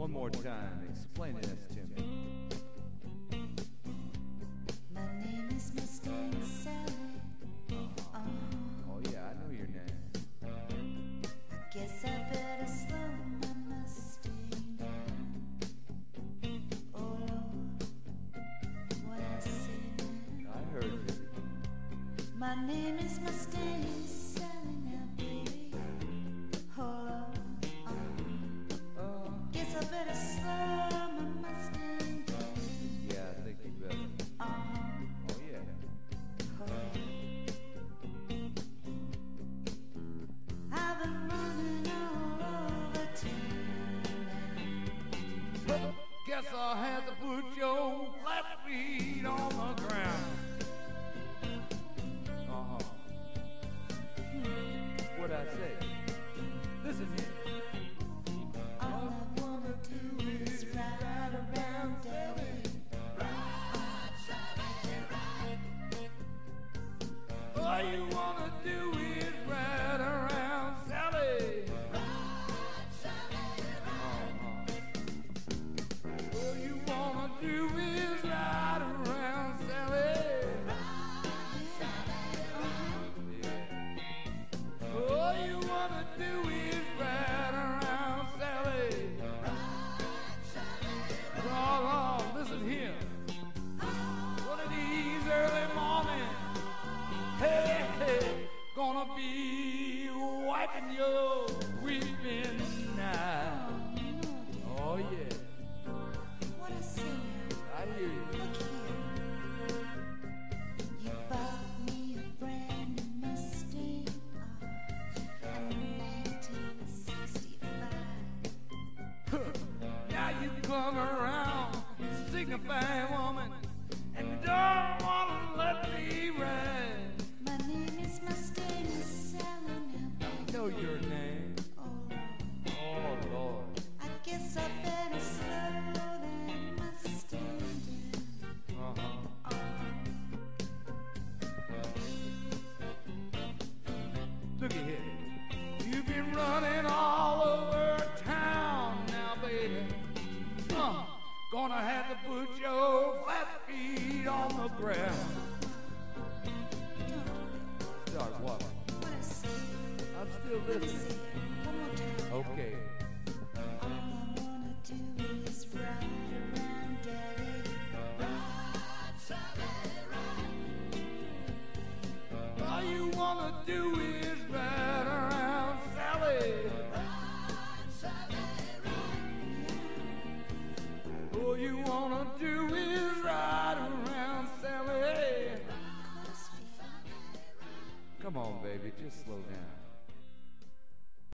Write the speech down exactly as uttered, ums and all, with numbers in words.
One more time, explain this to me. My name is Mustang Sally. Uh-huh. Oh, Oh yeah, I know your name. I guess I better slow my Mustang down. Oh Lord, what I say now? I heard you. My name is Mustang Sally now, baby. Oh Lord, uh, Uh, guess I better slow my Mustang down. yeah, I think you better. Uh-huh. Oh yeah. I've been running all over town. Guess I'll have to put your flat feet on the ground. Uh-huh. What'd I say? Listen here. All I wanna do is ride around, Daddy. All you wanna do is ride around, Sally. Uh-huh. All you wanna do is ride around, Sally. Yeah. All you wanna do is ride around, Sally. Oh, oh, listen here. One of these early mornings, hey, hey, gonna be wiping your weeping eye. Oh yeah, What I say now? I hear you. Look here. You bought me a brand new Mustang uh, in nineteen sixty-five. Now you come around, signifying woman, and you don't wanna let me ride. My name is Mustang Sally now, I baby. know your name. Oh Lord, Oh Lord. I guess I better slow that Mustang down. Uh-huh. Looky here. You've been running all over town now, baby. Uh, gonna have to put your flat feet on the ground. Start walking. What I say? I'm still Let me listening. see it one more time. Okay. All I wanna do is ride around, Daddy. All you wanna do is ride around, Sally. All you wanna do is ride around, Sally. Come on, baby, just slow down.